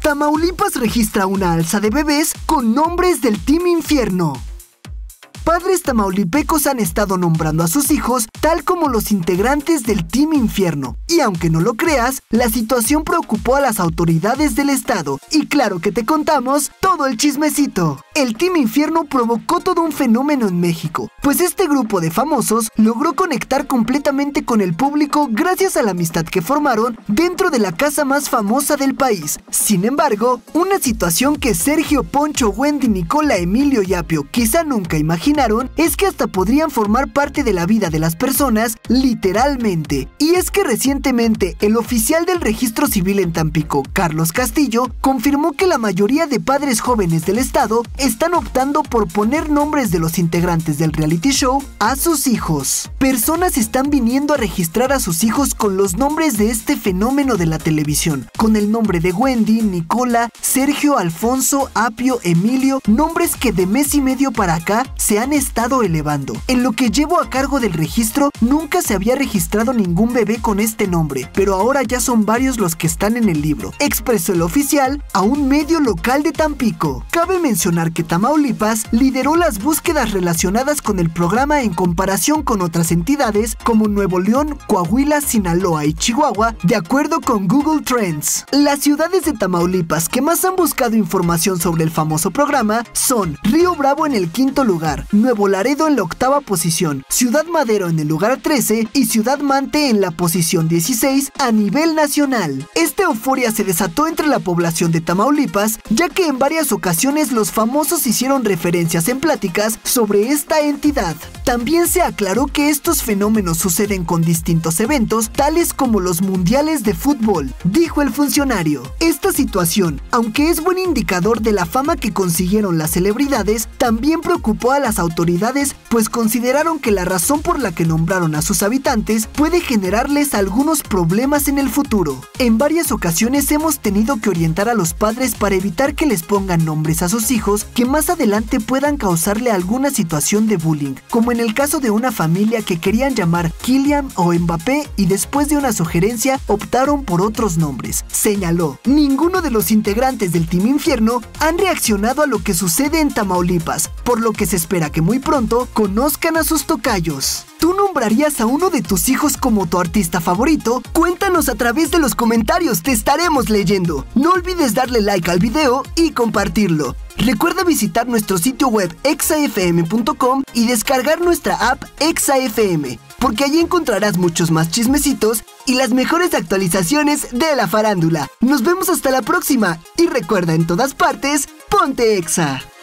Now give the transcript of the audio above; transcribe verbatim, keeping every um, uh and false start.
Tamaulipas registra una alza de bebés con nombres del Team Infierno. Padres tamaulipecos han estado nombrando a sus hijos tal como los integrantes del Team Infierno. Y aunque no lo creas, la situación preocupó a las autoridades del estado. Y claro que te contamos todo el chismecito. El Team Infierno provocó todo un fenómeno en México, pues este grupo de famosos logró conectar completamente con el público gracias a la amistad que formaron dentro de la casa más famosa del país. Sin embargo, una situación que Sergio, Poncho, Wendy, Nicola, Emilio y Apio quizá nunca imaginaron es que hasta podrían formar parte de la vida de las personas, literalmente. Y es que recientemente el oficial del registro civil en Tampico, Carlos Castillo, confirmó que la mayoría de padres jóvenes del estado están optando por poner nombres de los integrantes del reality show a sus hijos. Personas están viniendo a registrar a sus hijos con los nombres de este fenómeno de la televisión, con el nombre de Wendy, Nicola, Sergio, Alfonso, Apio, Emilio, nombres que de mes y medio para acá se han estado elevando. En lo que llevo a cargo del registro, nunca se había registrado ningún bebé con este nombre, pero ahora ya son varios los que están en el libro, expresó el oficial a un medio local de Tampico. Cabe mencionar que Tamaulipas lideró las búsquedas relacionadas con el programa en comparación con otras entidades como Nuevo León, Coahuila, Sinaloa y Chihuahua, de acuerdo con Google Trends. Las ciudades de Tamaulipas que más han buscado información sobre el famoso programa son Río Bravo en el quinto lugar, Nuevo Laredo en la octava posición, Ciudad Madero en el lugar trece y Ciudad Mante en la posición dieciséis a nivel nacional. Esta euforia se desató entre la población de Tamaulipas, ya que en varias ocasiones los famosos hicieron referencias en pláticas sobre esta entidad. También se aclaró que estos fenómenos suceden con distintos eventos, tales como los mundiales de fútbol, dijo el funcionario. Esta situación, aunque es buen indicador de la fama que consiguieron las celebridades, también preocupó a las autoridades, pues consideraron que la razón por la que nombraron a sus habitantes puede generarles algunos problemas en el futuro. En varias ocasiones hemos tenido que orientar a los padres para evitar que les pongan nombres a sus hijos que más adelante puedan causarle alguna situación de bullying, como en el caso de una familia que querían llamar Kylian o Mbappé y después de una sugerencia optaron por otros nombres, señaló. Ninguno de los integrantes del Team Infierno han reaccionado a lo que sucede en Tamaulipas, por lo que se espera que muy pronto conozcan a sus tocayos. ¿Tú nombrarías a uno de tus hijos como tu artista favorito? Cuéntanos a través de los comentarios, te estaremos leyendo. No olvides darle like al video y compartirlo. Recuerda visitar nuestro sitio web exa f m punto com y descargar nuestra app Exa F M, porque allí encontrarás muchos más chismecitos y las mejores actualizaciones de la farándula. Nos vemos hasta la próxima y recuerda, en todas partes, ponte Exa.